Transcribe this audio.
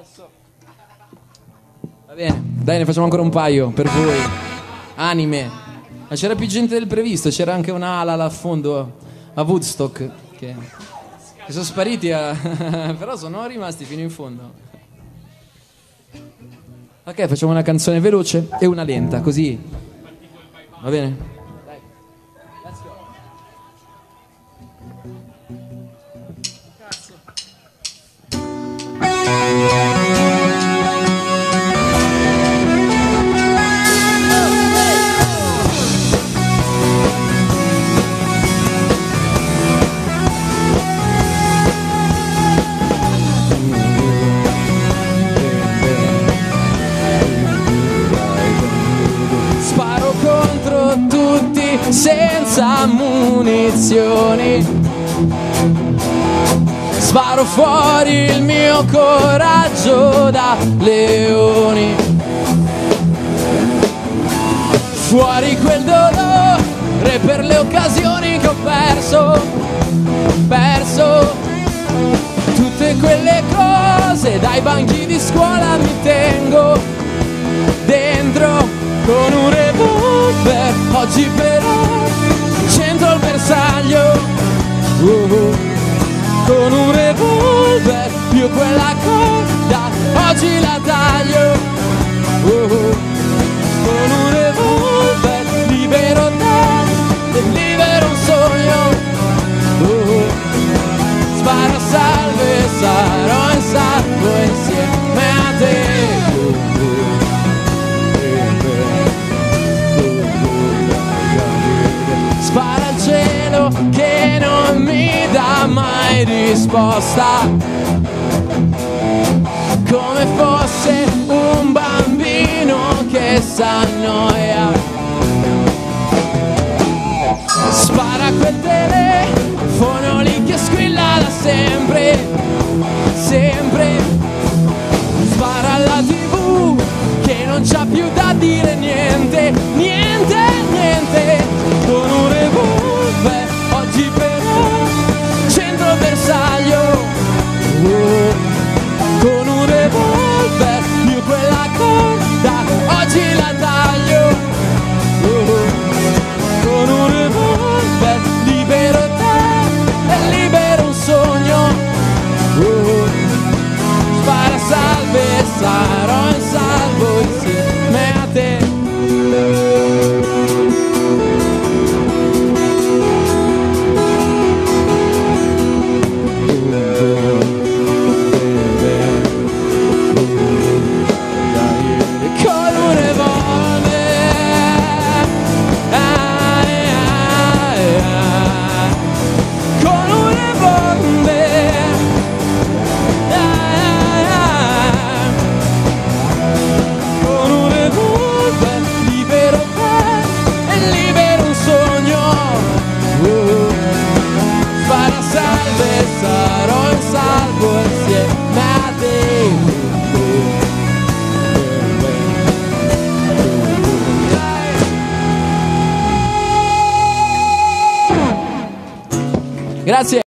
Va bene, dai, ne facciamo ancora un paio per voi. Anime. Ma c'era più gente del previsto, c'era anche una ala là a fondo a Woodstock che sono spariti però sono rimasti fino in fondo. Ok, facciamo una canzone veloce e una lenta, così. Va bene? Sparo contro tutti senza munizioni. Sparo fuori il mio coraggio da leoni. Fuori quel dolore per le occasioni che ho perso tutte quelle cose, dai banchi di scuola mi tengo dentro con un revolver. Oggi però centro il bersaglio, con un revolver, più quella corda, oggi la taglio, con un revolver, libero te, libero un sogno, sparo salve, sarò in salvo insieme a te. Spara al cielo che non mi dà mai risposta, come fosse un bambino che s'annoia. Spara quel telefono lì che squilla da sempre, sempre. Spara alla TV che non c'ha più da dire niente, niente, niente. Con un revolver, oggi però centro il bersaglio, con un revolver, più quella corda, oggi la taglio, con un revolver, libero te e libero un sogno, spara salve, sarò in salvo insieme a te. Sarò in salvo insieme a te. Grazie.